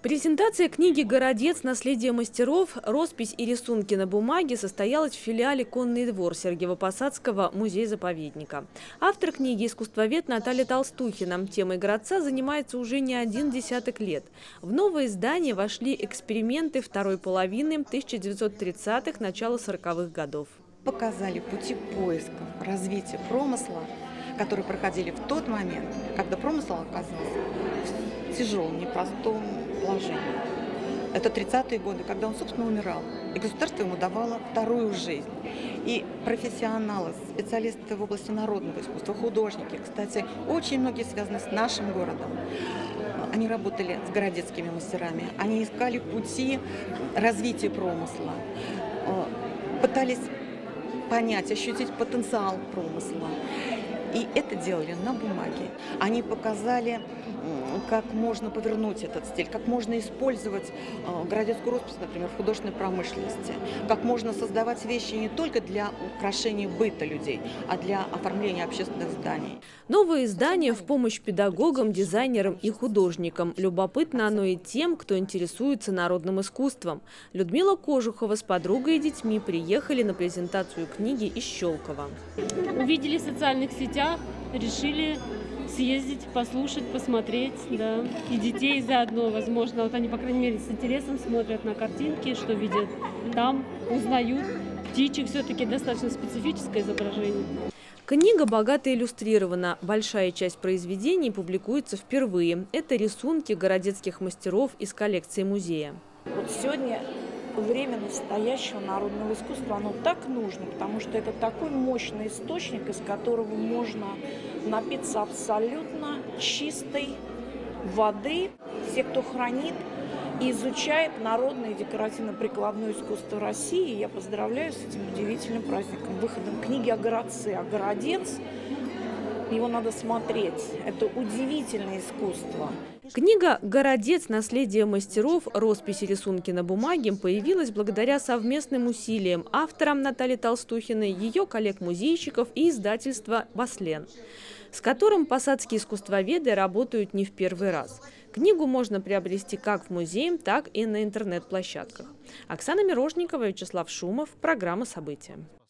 Презентация книги «Городец. Наследие мастеров. Роспись и рисунки на бумаге» состоялась в филиале «Конный двор» Сергиево-Посадского музея-заповедника. Автор книги – искусствовед Наталья Толстухина. Темой городца занимается уже не один десяток лет. В новое издание вошли эксперименты второй половины 1930-х, начала 40-х годов. Показали пути поисков, развития промысла, которые проходили в тот момент, когда промысел оказался в тяжелом, непростом положении. Это 30-е годы, когда он, собственно, умирал. И государство ему давало вторую жизнь. И профессионалы, специалисты в области народного искусства, художники, кстати, очень многие связаны с нашим городом. Они работали с городецкими мастерами, они искали пути развития промысла, пытались понять, ощутить потенциал промысла. И это делали на бумаге. Они показали, как можно повернуть этот стиль, как можно использовать городецкую роспись, например, в художественной промышленности, как можно создавать вещи не только для украшения быта людей, а для оформления общественных зданий. Новое издание в помощь педагогам, дизайнерам и художникам. Любопытно оно и тем, кто интересуется народным искусством. Людмила Кожухова с подругой и детьми приехали на презентацию книги из Щелково. Увидели в социальных сетях, решили съездить, послушать, посмотреть, да. И детей заодно, возможно, вот они, по крайней мере, с интересом смотрят на картинки, что видят там, узнают. Птичек все-таки достаточно специфическое изображение. Книга богато иллюстрирована. Большая часть произведений публикуется впервые. Это рисунки городецких мастеров из коллекции музея. Вот сегодня время настоящего народного искусства, оно так нужно, потому что это такой мощный источник, из которого можно напиться абсолютно чистой воды. Все, кто хранит и изучает народное и декоративно-прикладное искусство России, я поздравляю с этим удивительным праздником, выходом книги о городце, о городец. Его надо смотреть. Это удивительное искусство. Книга «Городец. Наследие мастеров. Роспись и рисунки на бумаге» появилась благодаря совместным усилиям автора Натальи Толстухиной, ее коллег-музейщиков и издательства «Баслен», с которым посадские искусствоведы работают не в первый раз. Книгу можно приобрести как в музее, так и на интернет-площадках. Оксана Мирожникова, Вячеслав Шумов. Программа «События».